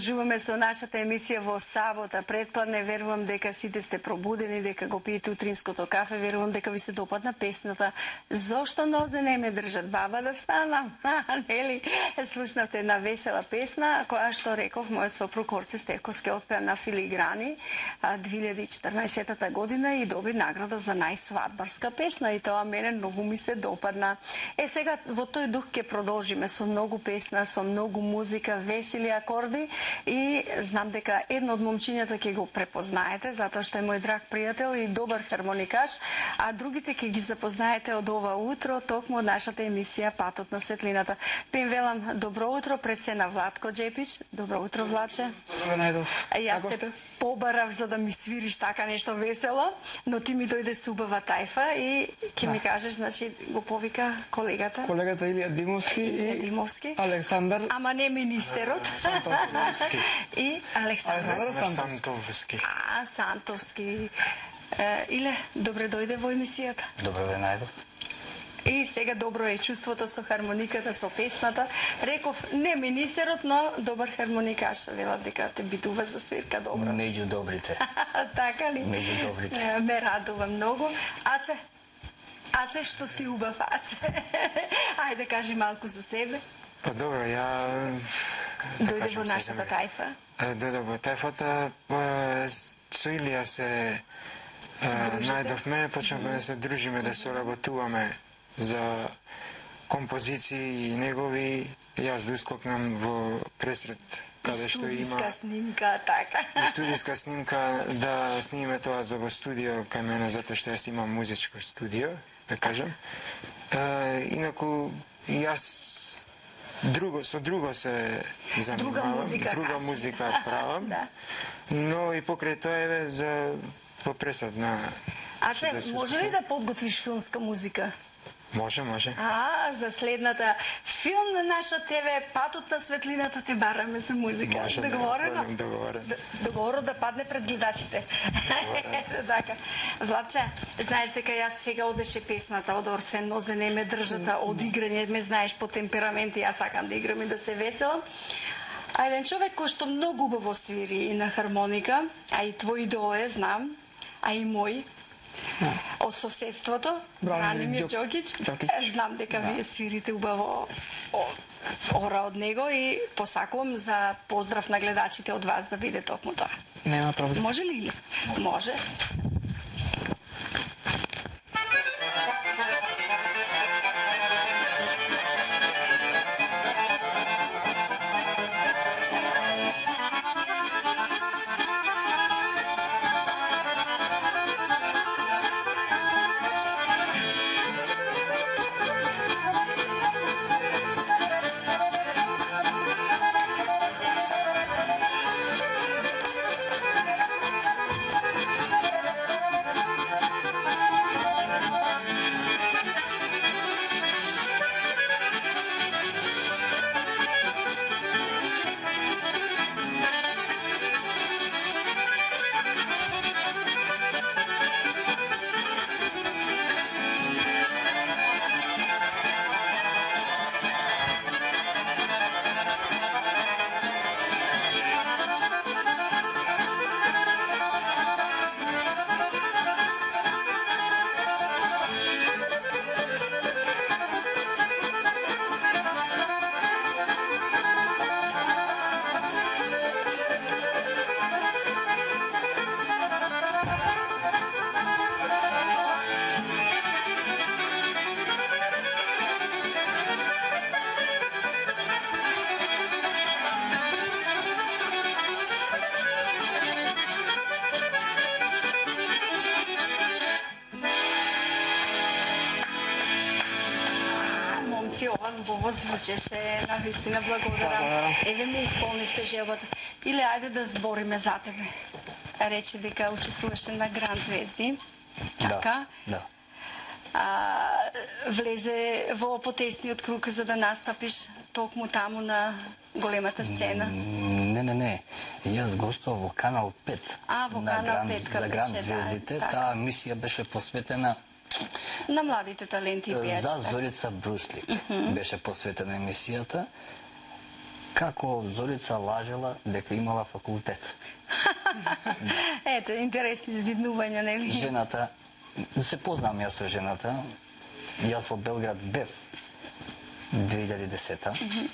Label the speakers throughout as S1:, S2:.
S1: продолжуваме со нашата емисија во сабота предпладне. Верувам дека сите сте пробудени, дека го пиете утринското кафе. Верувам дека ви се допадна песната "Зошто нозе не ме држат баба да станам". Нели? Слушнавте една весела песна која што реков мојот сопруг Орце Стевковски отпеа на Филиграни 2014 година и доби награда за најсвадбарска песна и тоа мене многу ми се допадна. Сега во тој дух ќе продолжиме со многу песна, со многу музика, весели акорди и знам дека едно од момчињата ќе го препознаете затоа што е мој драг пријател и добар хармоникаш, а другите ќе ги запознаете од ова утро токму од нашата емисија Патот на светлината. Пим велам добро утро пред се на Владко Джепич. Добро утро, Владче.
S2: Добро најдов.
S1: Јас те побарав за да ми свириш така нешто весело, но ти ми дојде с убава тајфа и ќе ми кажеш, значи го повика колегата.
S2: Колегата Илија Димовски и Александар.
S1: Ама не министерот.
S2: Сантовски.
S1: И Александар
S2: Сантовски.
S1: Сантовски. Иле, добре дојде во емисијата.
S3: Добро ве најдов.
S1: И сега добро е чувството со хармониката, со песната. Реков, не министерот, но добар хармоникаш. Велат дека те битува за свирка добро.
S3: Меѓу добрите.
S1: Така ли?
S3: Меѓу добрите.
S1: Ме радува многу. Аце, што си убав, Аце? Ајде, кажи малку за себе.
S4: Па добро, ја...
S1: Дојде во нашата тајфа.
S4: Дојде во тајфата, со Илија се најдовме, почнавме да се дружиме, да соработуваме за композиции и негови. Јас доскокнам во пресред каде што има...
S1: Студиска снимка, така.
S4: И студиска снимка, да снимиме тоа за во студио кај мене, затоа што јас имам музичко студио, да кажам. Инаку, јас со друго се занимавам, друга музика правам, но и покрај тоа е за во пресад на...
S1: Аце, може ли да подготвиш филмска музика?
S4: Може.
S1: За следната филм на наша ТВ Патот на светлината те бараме за музика.
S4: Може,
S1: договорено? Договорено да падне пред гледачите. Така. Владче, знаеш дека јас сега одеше песната од Орце нозе не ме држата, од играње, ме знаеш по темперамент и јас сакам да играм и да се веселам. А еден човек кој што многу убаво свири и на хармоника, а и твој идол е, знам, а и мој, од соседството, Бранимир Џокич. Знам дека вие свирите убаво ора од него и посакувам за поздрав на гледачите од вас да биде токму тоа.
S2: Нема проблем.
S1: Може ли? Може. Ова убаво звучеше, навистина благодарам. Еве ми исполнивте желбата. Иле, ајде да збориме за тебе. Рече дека учествуваше на Гранд Звезди. Така?
S3: Да.
S1: Влезе во потесниот круг за да настапиш токму таму на големата сцена.
S3: Не. Јас гостував во Канал 5.
S1: Во Канал 5
S3: за Гранд Звездите. Таа мисија беше посветена
S1: на младите таленти и пејачи.
S3: За Зорица Брусли беше посветена емисијата. Како Зорица лажела дека имала факултет.
S1: Ето, интересни збиднувања, нели?
S3: Жената, се познам јас со жената, јас во Белград бев 2010-та.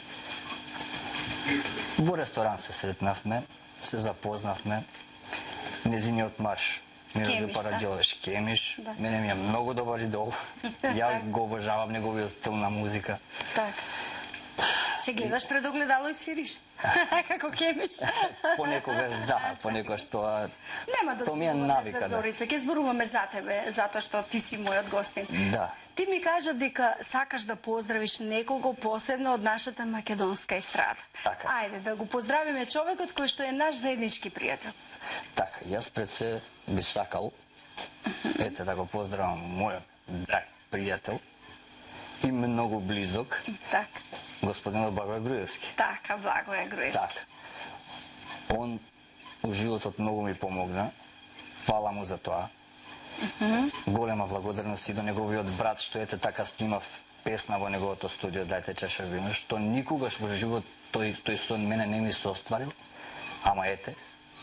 S3: Во ресторан се сретнавме, се запознавме. Незиниот марш, Мирољуб Параѓович, Кемиш, мене ми е многу добар идол. Ја го обожавам неговиот стил на музика.
S1: Так. Се гледаш пред огледало и свириш? Како Кемиш?
S3: Понекогаш да, понекогаш тоа...
S1: Нема да
S3: ми е навика,
S1: за Зорица, ќе зборуваме за тебе, затоа што ти си мојот гостин.
S3: Да.
S1: Ти ми кажа дека сакаш да поздравиш некого посебно од нашата македонска естрада.
S3: Така.
S1: Ајде, да го поздравиме човекот кој што е наш заеднички пријател.
S3: Така, јас пред се би сакал, ете да го поздравам мојот драг пријател и многу близок,
S1: Так.
S3: господинот Благој Груевски.
S1: Така, Благој Груевски.
S3: Так. Он у животот многу ми помогна. Фала му за тоа. Голема благодарност и до неговиот брат, што ете така снимав песна во неговото студио Дајте чаша вино, што никогаш во живот тој сон мене не ми се остварил, ама ете,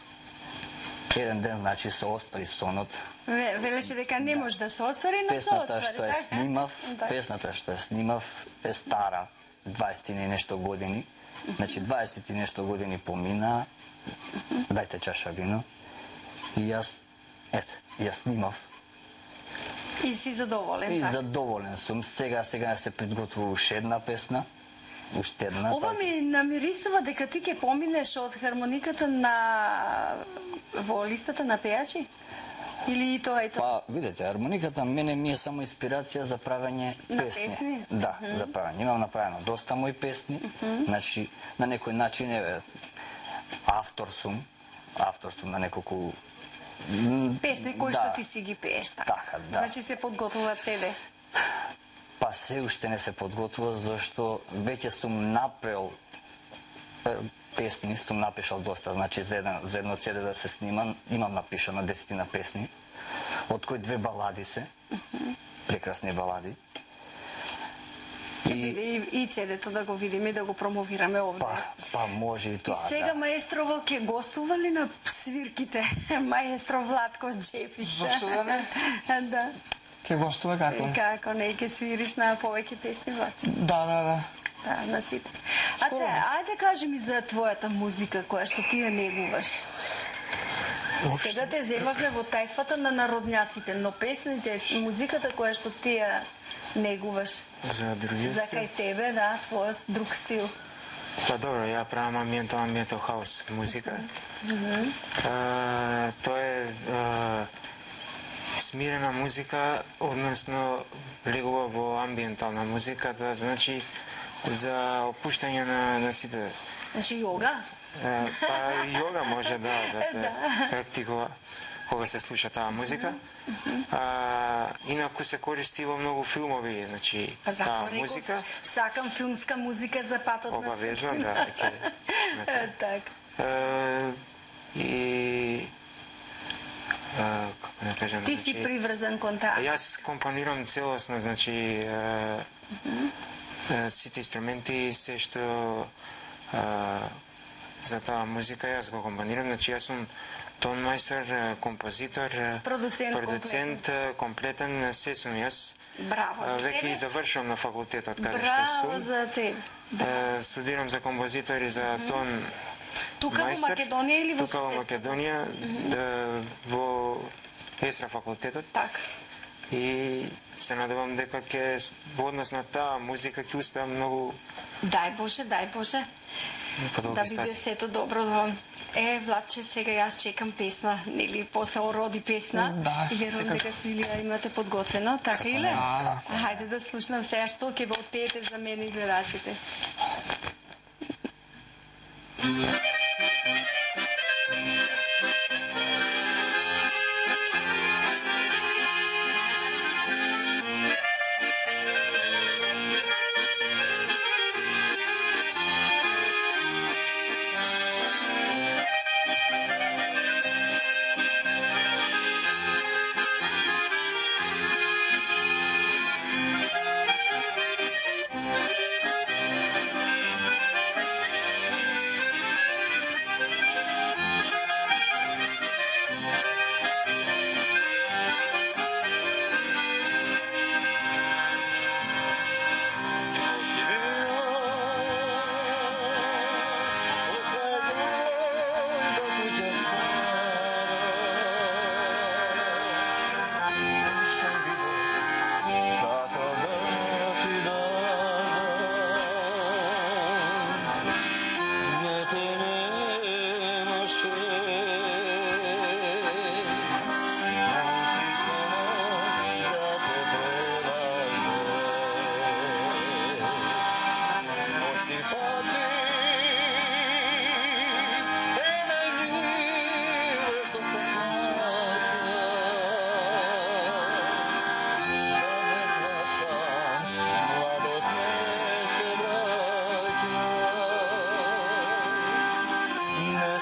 S3: еден ден, значи, се оствари сонот.
S1: Велеше дека не може да се оствари, но се оствари.
S3: Песната што ја снимав е стара, 20 и нешто години. Значи 20 и нешто години помина, Дајте чаша вино. И јас снимав.
S1: И си задоволен,
S3: И
S1: така?
S3: задоволен сум. Сега се подготвува уште една песна. Уште една.
S1: Ова ми намирисува дека ти ќе поминеш од хармониката на во листата на пејачи? Или и тоа и тоа?
S3: Па, видете, хармониката мене ми е само инспирација за правење песни.
S1: песни?
S3: Да, за правење. Имам направено доста мои песни. Значи, на некој начин автор сум на неколку
S1: Песни кои што ти си ги пееш, така?
S3: Така, да.
S1: Значи се подготвува CD?
S3: Па се уште не се подготвува, зашто веќе сум направил песни, сум напишал доста, значи за едно CD да се снима, имам напишано 10 песни, од кои 2 балади се, прекрасни балади.
S1: И CD-то да го видиме и да го промовираме овде.
S3: Па може и тоа,
S1: И сега маестрово ќе гостува ли на свирките? Маестро Владко Джепиш.
S2: Зошто да не?
S1: Да.
S2: Ке гостува како?
S1: Како не, ќе свириш на повеќе песни, Владче?
S2: Да.
S1: Да, на сите. А се, ајде кажи ми за твојата музика која што ти ја негуваш. Сега те земавме во тајфата на народњаците, но песните, музиката која што ти ја негуваш.
S4: За другиот
S1: За
S4: стил?
S1: кај тебе, да, твојот друг стил.
S4: Па добро, ја правам амбиентал хаус музика. Тоа е смирена музика, односно легува во амбиентална музика, тоа значи за опуштање на сите.
S1: Значи јога?
S4: Па јога може да се практикува кога се слуша таа музика. Инаку се користи во многу филмови, значи таа музика.
S1: Сакам филмска музика за патот на
S4: Обавезно, да, ќе.
S1: Так.
S4: И како да кажам,
S1: Ти си приврзан кон таа.
S4: Јас компонирам целосно, значи сите инструменти, се што за таа музика јас го компонирам, значи јас сум тон мајстор, композитор, продуцент, комплетен, се сум јас.
S1: Браво за тебе.
S4: Веќе и завршувам на факултетот каде што сум.
S1: Браво за тебе.
S4: Студирам за композитор и за тон
S1: Тука во Македонија или во
S4: Тука во
S1: соседство?
S4: Македонија, во Есра факултетот.
S1: Така.
S4: И се надевам дека ќе во однос на таа музика ќе успеам многу
S1: Дај Боже.
S4: подолги
S1: Да биде
S4: стази.
S1: сето добро. Владче, сега јас чекам песна, нели после ороди песна.
S2: Да,
S1: И верувам дека свили ја имате подготвено, така или?
S2: Да.
S1: Хајде да слушнам сега што ќе го отпеете за мене и гледачите.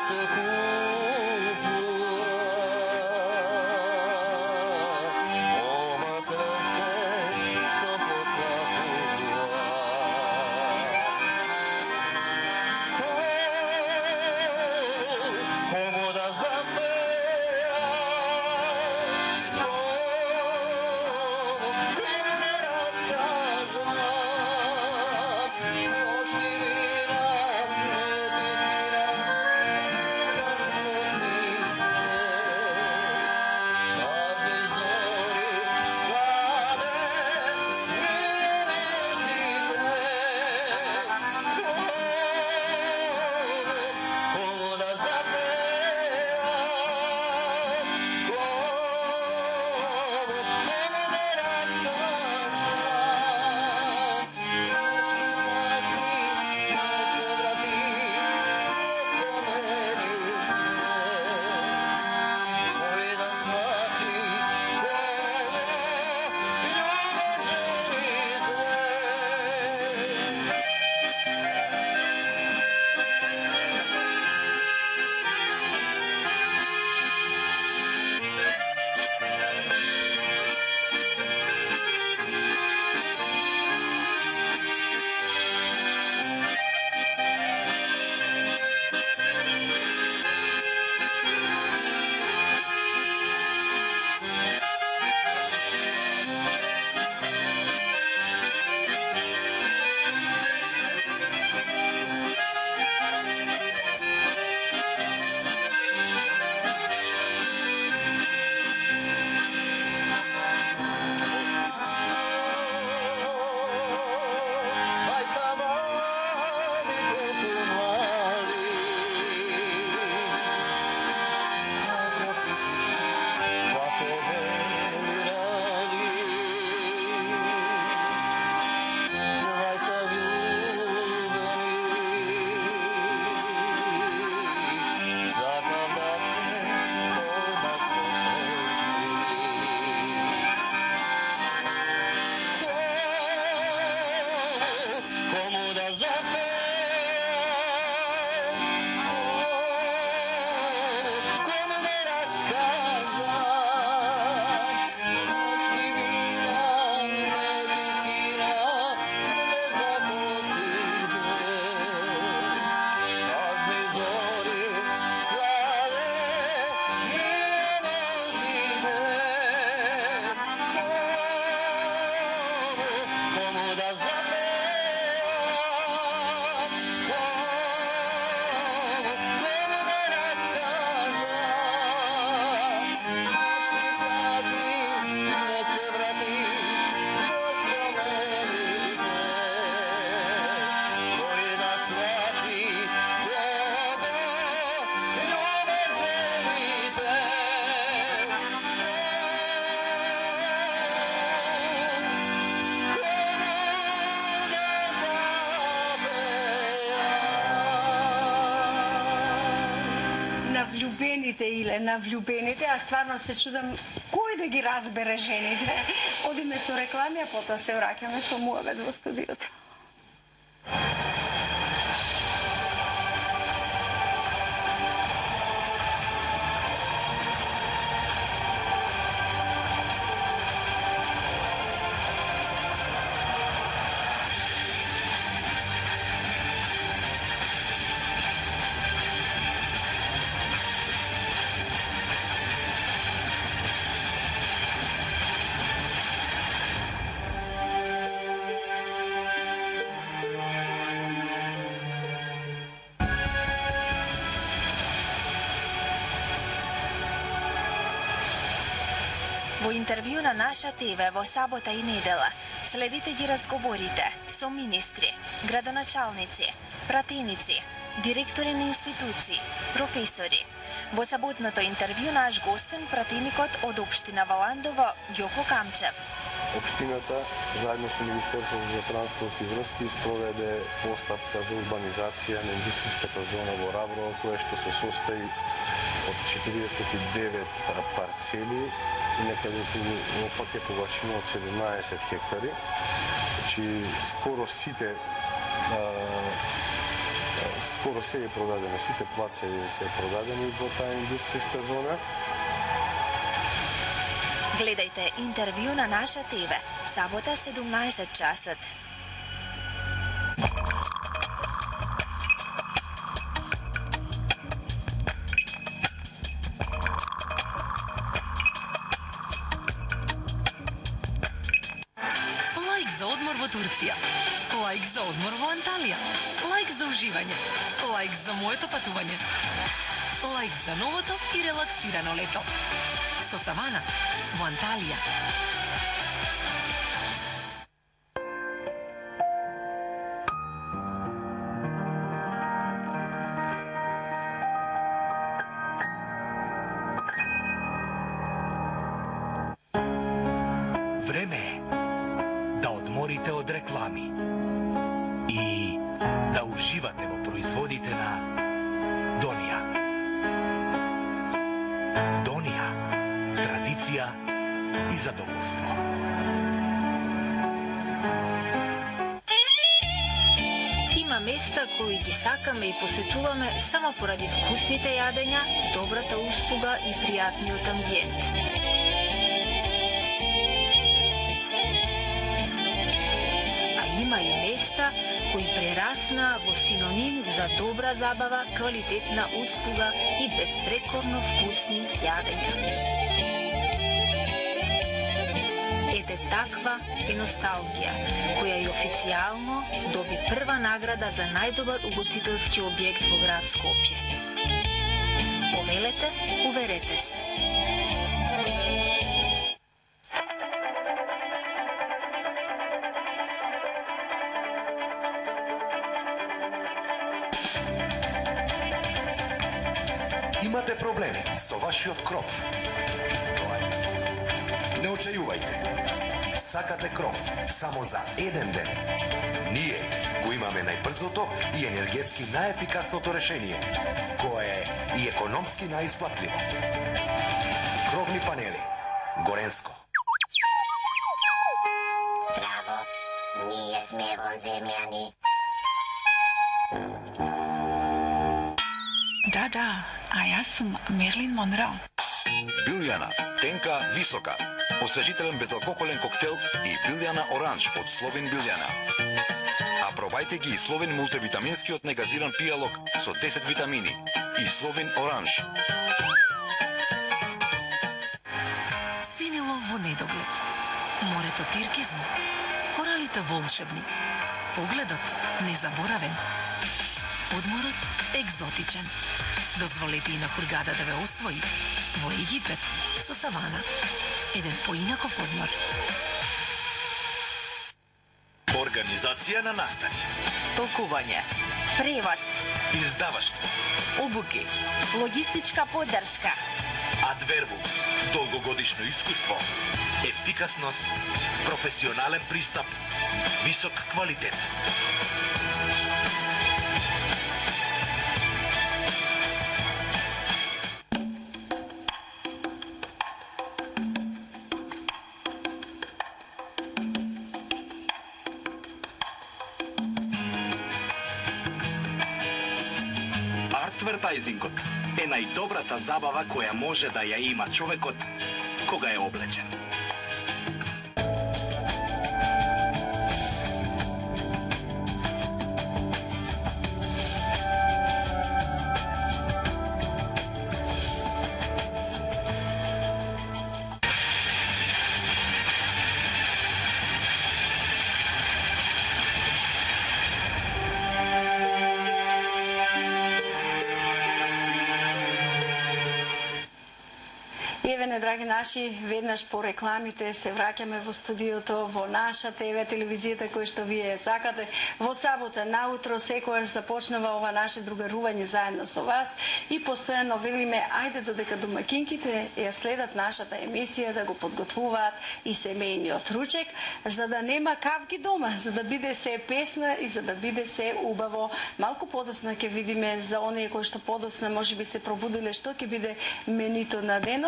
S1: влюбените или на влюбените, а стварно се чудам кој да ги разбере жените. Одиме со реклами, а потоа се враќаме со муабет во студиото.
S5: Во интервју на наша ТВ во сабота и недела следите ги разговорите со министри, градоначалници, пратеници, директори на институции, професори. Во саботното интервју наш гостен пратеникот од општина Валандово Ѓоко Камчев.
S6: Општината заедно со Министерството за транспорт и врски спроведе постапка за урбанизација на индустријската зона во Раброво, која што се состои од 49 парцели и некаде опаќе површина од 17 хектари. Значи, скоро сите Скоро се е продадено, сите плацеви се продадени во таа индустријска зона.
S5: Гледајте интервју на наша ТВ, сабота 17 часот.
S7: Лайк за одмор во Турција. Лайк за одмор во Анталија. Лайк за уживање. Лайк за моето патување. Лайк за новото и релаксирано лето. Со Савана во Анталија.
S8: Време е да одморите од реклами и да уживате во производите на Донија. Донија, традиција и задоволство.
S9: Има места кои ги сакаме и посетуваме само поради вкусните јадења, добрата услуга и пријатниот амбиент. Има и места кои прерасна во синоним за добра забава, квалитетна услуга и безпрекорно вкусни јадења. Ете таква е носталгија, која и официјално доби прва награда за најдобар угостителски објект во град Скопје. Повелете, уверете се.
S8: Имате проблеми со вашиот кров? Не очајувајте. Сакате кров само за еден ден? Ние го имаме најбрзото и енергетски најефикасното решение, кое е и економски најисплатливо. Кровни панели Горенско.
S10: Браво, ние сме вонземјани.
S7: Да, а јас сум Мерлин Монро.
S11: Билјана, тенка, висока. Освежителен безалкохолен коктел и Билјана Оранж од Словен Билјана. А пробајте ги и Словен мултивитаминскиот негазиран пијалок со 10 витамини и Словен Оранж.
S7: Синило во недоглед. Морето тиркизно. Коралите волшебни. Погледот незаборавен. Одморот екзотичен. Дозволете и на Хургада да ве освои. Во Египет, со Савана. Еден поинаков одмор.
S8: Организација на настани.
S5: Толкување. Превод.
S8: Издаваштво.
S5: Обуки. Логистичка поддршка.
S8: Адвербум. Долгогодишно искуство. Ефикасност. Професионален пристап. Висок квалитет.
S12: Адвертајзингот е најдобрата забава која може да ја има човекот кога е облечен.
S1: Еве, драги наши, веднаш по рекламите се враќаме во студиото, во наша ТВ, телевизијата која што вие сакате. Во сабота наутро секогаш започнува ова наше другарување заедно со вас и постојано велиме ајде додека домакинките ја следат нашата емисија да го подготвуваат и семејниот ручек, за да нема кавги дома, за да биде се песна и за да биде се убаво. Малку подосна ќе видиме за оние кои што подосна можеби се пробудиле што ќе биде менито на денот, иако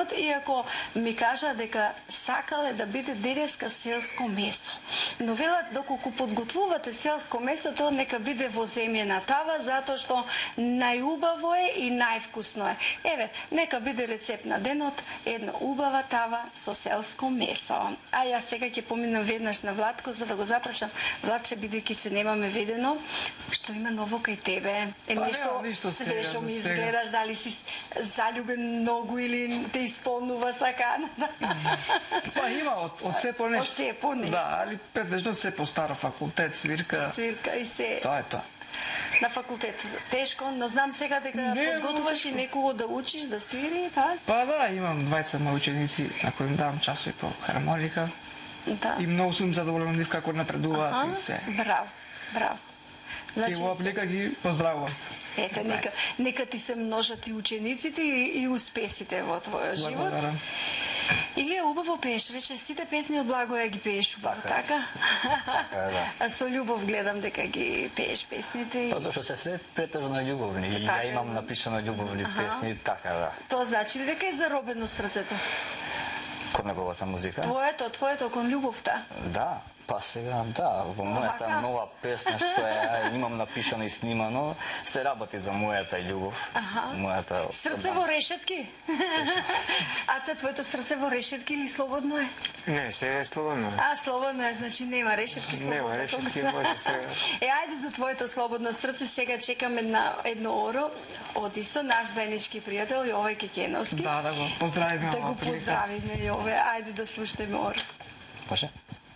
S1: иако ми кажа дека сакале да биде денеска селско месо. Но велат доколку подготвувате селско месо, тоа нека биде во земјена тава, затоа што најубаво е и највкусно е. Еве, нека биде рецепт на денот, една убава тава со селско месо. А јас сега ќе поминам веднаш на Владко за да го запрашам. Владче, бидејќи се немаме видено, што има ново кај тебе? Нешто свежо ми изгледаш, дали си заљубен многу или те исполнува саканата?
S2: Па има од се по нешто.
S1: Од се по нешто.
S2: Да, али претежно се по старо факултет, свирка.
S1: Свирка и се.
S2: Тоа е тоа.
S1: На факултет тешко, но знам сега дека подготвуваш и некого да учиш да свири, така?
S2: Па да, имам двајца мои ученици на кои им давам часови по хармоника.
S1: Да.
S2: И многу сум задоволен од нив како напредуваат и се.
S1: Браво, браво.
S2: И во аплика ги поздравувам.
S1: Ете, нека ти се множат и учениците и успесите во твојот живот.
S2: Благодарам.
S1: И вие убаво пееш, рече, сите песни од Благоја ги пееш убаво, така?
S3: Така е, да.
S1: А со љубов гледам дека ги пееш песните.
S3: Па зашто се све претежно љубовни. И ја имам напишано љубовни песни, така да.
S1: Тоа значи ли дека е заробено срцето?
S3: Кон неговата музика?
S1: Твоето кон љубовта?
S3: Да. Па сега, да, во мојата нова песна што ја имам напишано и снимано, се работи за мојата љубов. Мојата...
S1: Срце во решетки? Аца, твоето срце во решетки или слободно е?
S4: Не, сега е слободно.
S1: А, слободно е, значи нема решетки, слободно.
S4: Нема решетки, може сега.
S1: Ајде за твоето слободно срце, сега чекаме на едно оро од исто наш заеднички пријател Јове Кекеновски.
S2: Да го поздравиме.
S1: Да го поздравиме, Јове. Ајде да слушнеме оро.
S3: Може?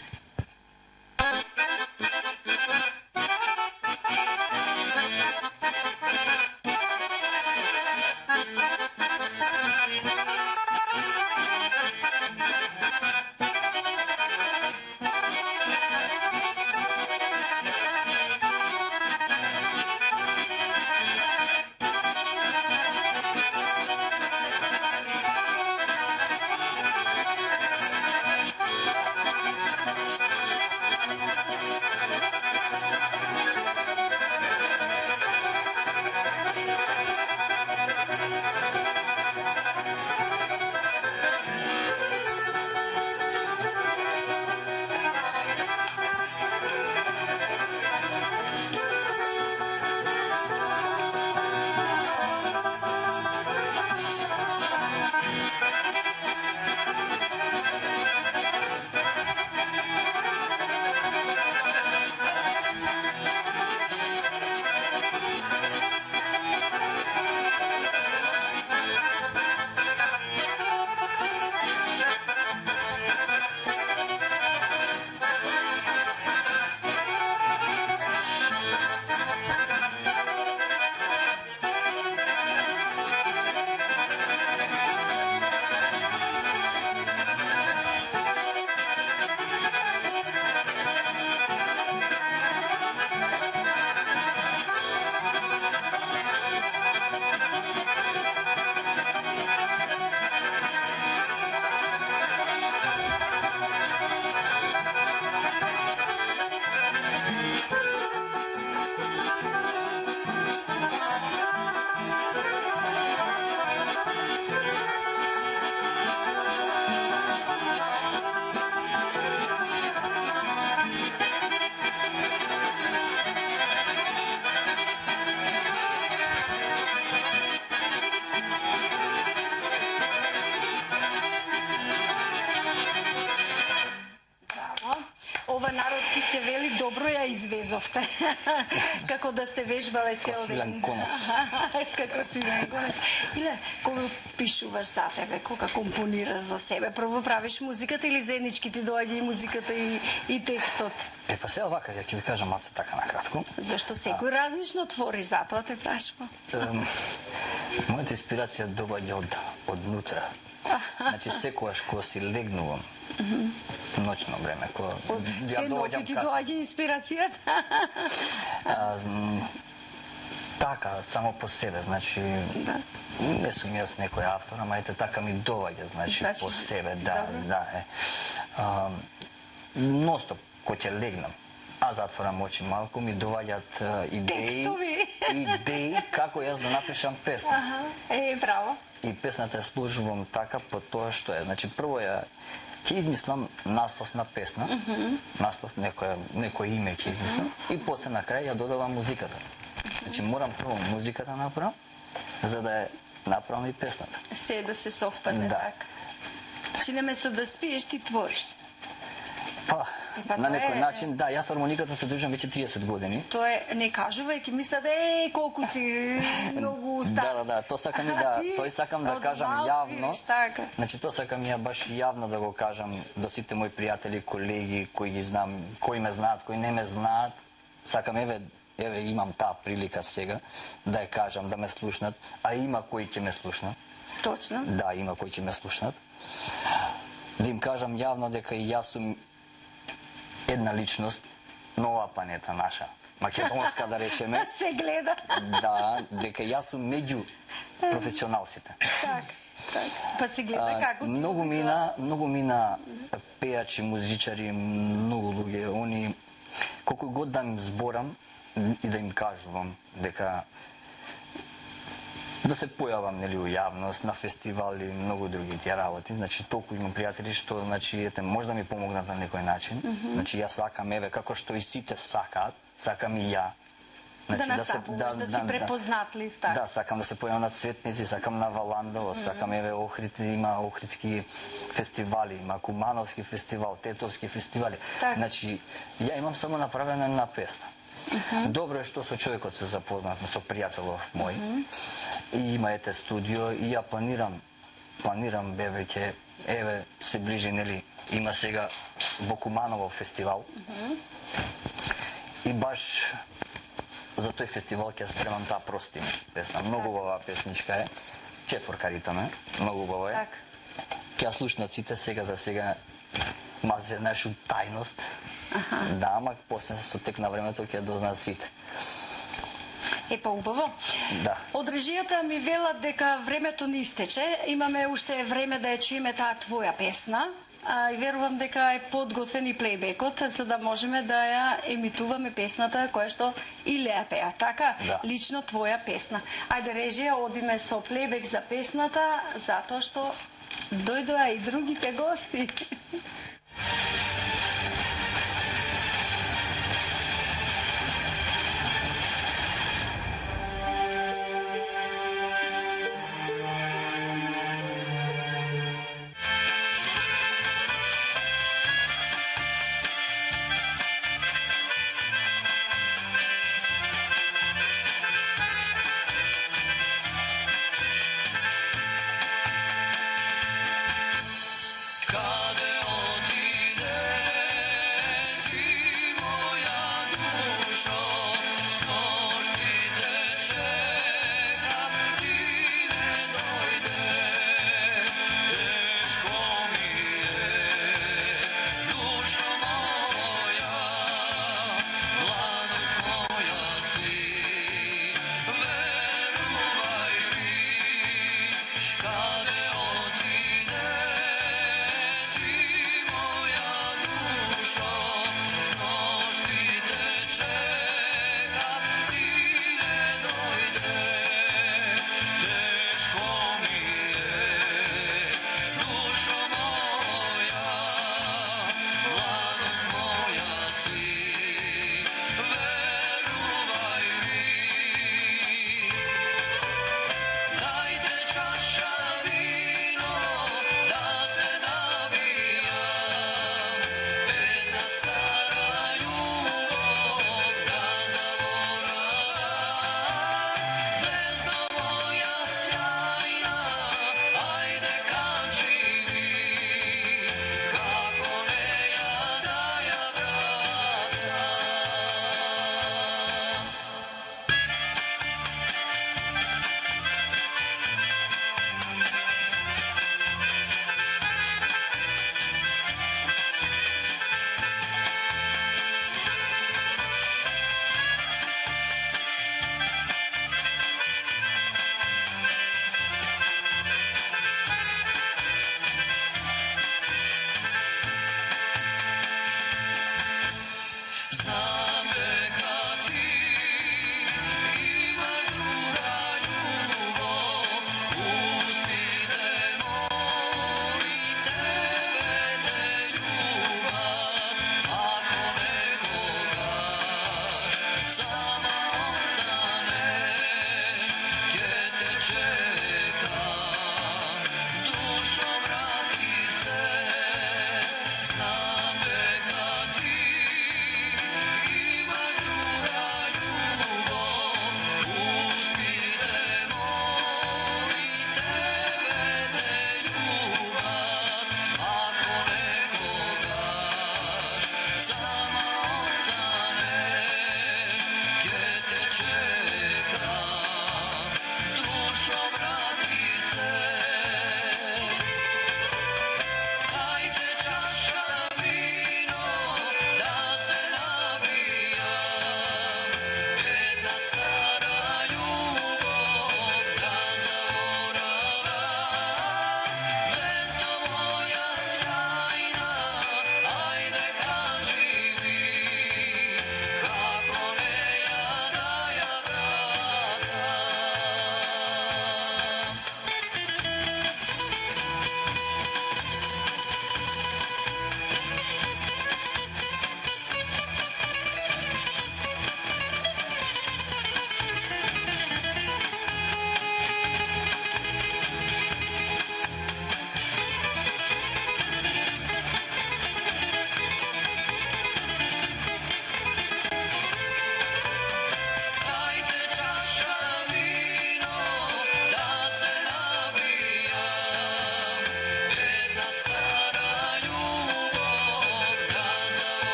S1: Народски се вели, добро ја извезовте. Како да сте вежбале цел ден.
S3: Свилен конец.
S1: Како свилен конец. Иле, кога пишуваш за тебе, кога компонираш за себе, прво правиш музиката или заеднички ти доаѓа и музиката и текстот?
S3: Па сега вака, ја ќе ви кажам маца така накратко.
S1: Зашто секој различно твори, затоа те прашувам.
S3: Мојата инспирација доаѓа од внутра. Значи, секојаш кога си легнувам, ноќно време, кога ја доаѓам
S1: ти доаѓа инспирацијата?
S3: Така, само по себе, значи, не сум јас некој автор, ама ете така ми доаѓа, значи, по себе, да. Ностоп, кој ќе легнам, затворам очи малку, ми доваѓаат
S1: Текстови.
S3: идеи како јас да напишам песна.
S1: Браво.
S3: И песната ја служувам така по тоа што е. Значи, прво ќе измислам наслов на песна, наслов некој име ќе измислам, и после на крај ја додавам музиката. Значи, морам прво музиката направам, за да ја направам и песната.
S1: Се да се совпадне така. Значи, наместо да спиеш, ти твориш.
S3: Па, на некој начин, да, јас хармониката се дружам веќе 30 години.
S1: Тоа е, не кажувајќи, мислат, колку си многу стар.
S3: Да, тоа сакам и да, тој сакам да кажам јавно. Значи, тоа сакам ја баш јавно да го кажам до сите мои пријатели, колеги, кои ги знам, кои ме знаат, кои не ме знаат. Сакам, еве, имам таа прилика сега да ја кажам, да ме слушнат, а има кои ќе ме слушнат.
S1: Точно.
S3: Да, има кои ќе ме слушнат. Да им кажам јавно дека и јас сум една личност на оваа планета наша, македонска да речеме.
S1: Се гледа.
S3: Да, дека јас сум меѓу професионалците.
S1: Так. Па се гледа како ти.
S3: Многу мина пејачи, музичари, многу луѓе, они колку год да им зборам и да им кажувам дека да се појавам нели у јавност, на фестивали и многу други тие работи. Значи толку имам пријатели што може да ми помогнат на некој начин. Значи јас сакам како што и сите сакаат, сакам и ја.
S1: Да настапуваш, да си препознатлив, така.
S3: Да, сакам да се појавам на Цветници, сакам на Валандово, сакам Охрид, има охридски фестивали, има Кумановски фестивал, Тетовски фестивали. Значи, ја имам само направена една песна. Добро е што со човекот се запознат, со пријателов мој. И има студио и ја планирам веќе, се ближи, нели, има сега во Куманово фестивал. И баш за тој фестивал ќе спремам таа прости песна. Многу убава песничка е. 4 ритам е, многу убава е. Ќе ја слушнат сите сега за сега. Ма се нашу тајност. Да, ама после со тек на времето ќе дознаат сите.
S1: Па убаво.
S3: Да.
S1: Од режијата ми велат дека времето ни истече. Имаме уште време да ја чуеме таа твоја песна. И верувам дека е подготвен и плейбекот, за да можеме да ја емитуваме песната која што Илеја пеа. Така, лично твоја песна. Ајде режија, одиме со плейбек за песната, затоа што дојдоа и другите гости.
S13: Каде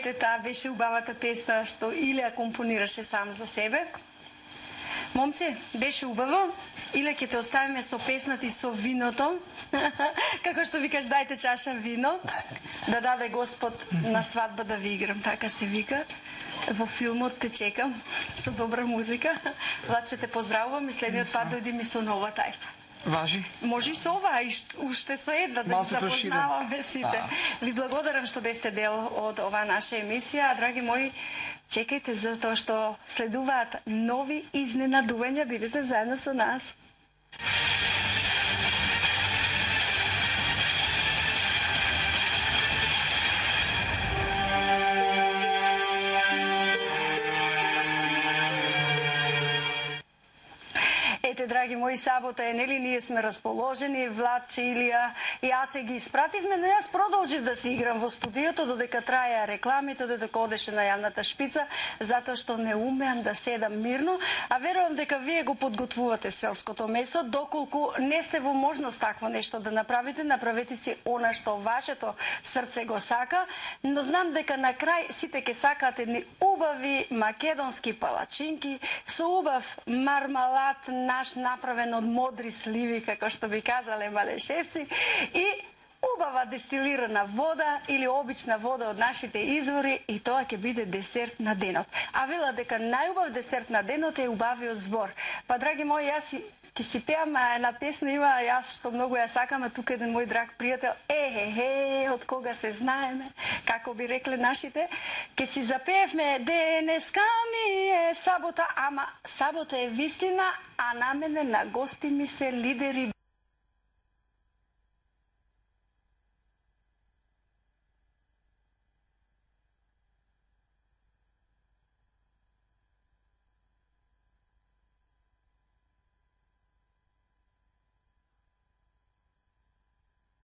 S1: Ете, таа беше убавата песна што Илија компонираше сам за себе. Момци, беше убаво. Иле ќе те оставиме со песната и со виното. Како што викаш, дајте чаша вино. Да даде Господ на свадба да ви играм, така се вика. Во филмот те чекам со добра музика. Владче, те поздравувам и следниот пат дојди ми со нова тајфа.
S2: Важи?
S1: Може и со ова, и уште со една, да ги запознаваме сите. Ви благодарам што бевте дел од оваа наша емисија. Драги мои, чекајте затоа што следуваат нови изненадувања. Бидете заедно со нас. Ете, драги мои, сабота е, нели, ние сме расположени, Владче, Илија и Аце ги испративме, но јас продолжив да се играм во студиото додека траја рекламите, додека одеше на јавната шпица, затоа што не умеам да седам мирно, а верувам дека вие го подготвувате селското месо, доколку не сте во можност такво нешто да направите, направете си она што вашето срце го сака, но знам дека на крај сите ќе сакаат едни убави македонски палачинки со убав мармалад наш направен од модри сливи, како што би кажале малешевци, и убава дестилирана вода или обична вода од нашите извори, и тоа ќе биде десерт на денот. А вела дека најубав десерт на денот е убавиот збор. Па, драги мои, јас ќе си пеам една песна, има јас што многу ја сакам, а тука еден мој драг пријател, од кога се знаеме, како би рекле нашите, ќе си запеевме денеска ми е сабота, ама сабота е вистина, а на мене на гости ми се лидери